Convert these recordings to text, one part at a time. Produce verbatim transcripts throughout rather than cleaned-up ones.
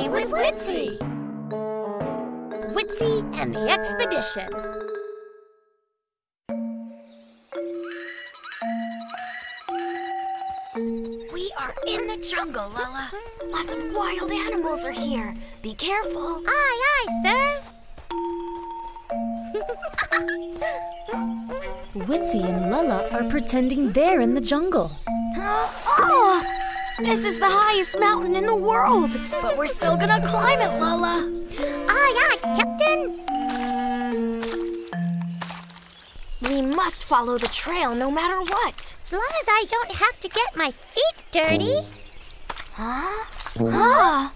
Journey with Witsy! Witsy and the Expedition. We are in the jungle, Lala. Lots of wild animals are here. Be careful. Aye, aye, sir. Witsy and Lala are pretending they're in the jungle. Oh! This is the highest mountain in the world, but we're still gonna climb it, Lala. Aye, aye, Captain. We must follow the trail no matter what. As long as I don't have to get my feet dirty. Huh? Huh?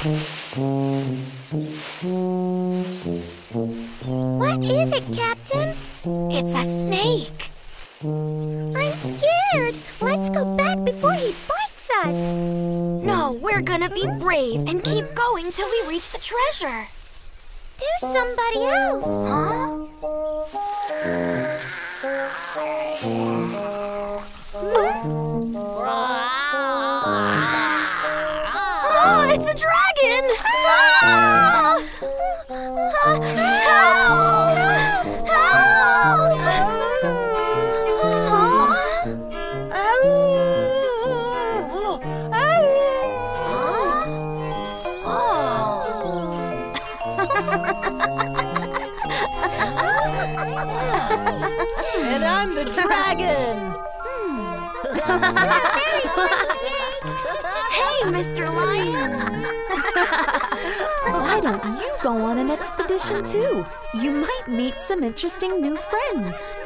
What is it, Captain? It's a snake. I'm scared. Let's go back before he bites us. No, we're gonna be brave and keep going till we reach the treasure. There's somebody else. Huh? Oh, it's a dragon! Ah! Help! Help! And I'm the dragon! Hey, Mister Lion! Why don't you go on an expedition too? You might meet some interesting new friends.